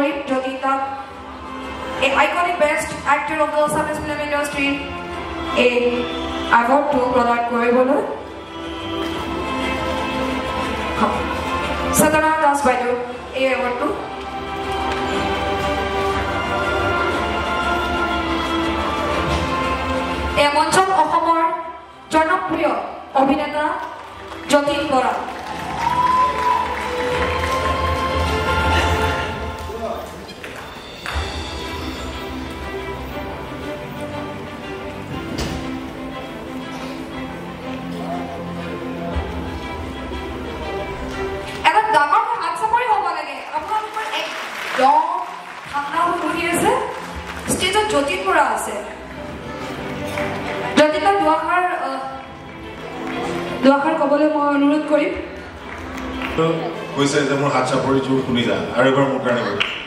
কৰিম যদি তাক a iconic best actor of the Assamese film industry a award to provide কৰিবলৈ Chetna Das বাইদেউ এই awardটো এই মঞ্চত অসমৰ জনপ্ৰিয় অভিনেতা Jatin Bora Stage Jatin Bora আছে Jatin দুআষাৰ কবলৈ মই অনুৰোধ কৰিম তো কৈছে যে মোৰ হাত চাপৰি জোৰ শুনি যা আৰু এবাৰ মোৰ কাৰণে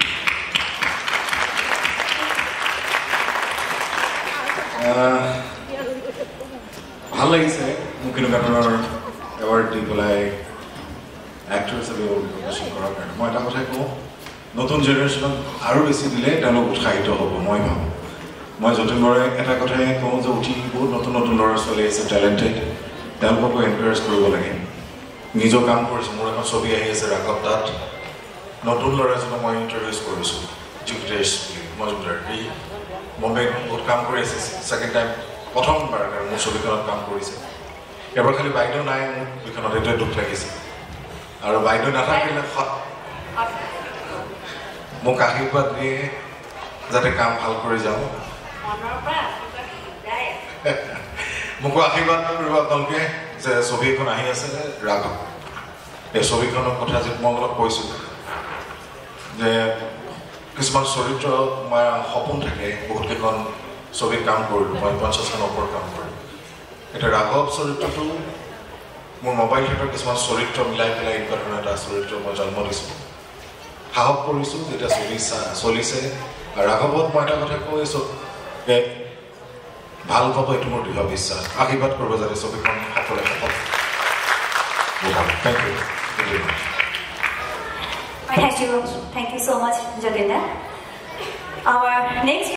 ভাল লাগিছে মোক কেনেকুৱা ধৰণৰ এৱাৰ্ড দি পেলাই এক্টৰ হিচাপে অভিনয় কৰাৰ কাৰণে মই এটা কথাই কওঁ নতুন জেনেৰেশ্যনক আৰু বেছি দিলে তেওঁলোক উৎসাহিত হ'ব মই ভাবোঁ মই Jatin Borai এটা কথাই কওঁ যে উঠি বহুত নতুন নতুন ল'ৰা ছোৱালী আছে টেলেণ্টেড তেওঁলোককো এনকাৰেজ কৰিব লাগে নিজৰ কাম কৰিছোঁ মোৰ এখন ছবি আহি আছে ৰাঘৱ তাত নতুন ল'ৰা এজনক মই ইণ্ট্ৰডিউচ কৰিছোঁ জুপিটাৰ মজুমদাৰ এই বম্বেত বহুত কাম কৰি আছে ছেকেণ্ড টাইম প্ৰথমবাৰ মোৰ ছবিখনত কাম কৰিছে এবাৰ খালি বাইদেউ নাই মোৰ ছবিখনত এইটোৱে দুখ লাগিছে আৰু বাইদেউ নাথাকিলে মোক আশীৰ্বাদ দিয়ে যাতে কাম ভাল কৰি যাওঁ মোকো আশীৰ্বাদ কৰিব আপোনালোকে যে ছবি এখন আহি আছে ৰাঘৱ এই ছবিখনৰ কথা যে মই অলপ কৈছোঁ যে কিছুমান চৰিত্ৰ মই সপোন থাকে বহুতকেইখন ছবিত কাম কৰিলোঁ মই 50খন ওপৰত কাম কৰিলোঁ এতিয়া ৰাঘৱ চৰিত্ৰটো মোৰ মোবাইল থিয়েটাৰ কিছুমান চৰিত্ৰ মিলাই পেলাই এনেকুৱা ধৰণৰ এটা চৰিত্ৰ মই জন্ম দিছোঁ সাহস কৰিছোঁ যেতিয়া চলিছে আৰু ৰাঘৱত মই এটা কথা কৈ আছোঁ যে ভাল পাব এইটো মোৰ দৃঢ় বিশ্বাস আশীৰ্বাদ কৰিব যাতে ছবিখন সকলোৱে সফল thank you Thank you so much, Jatin. Our next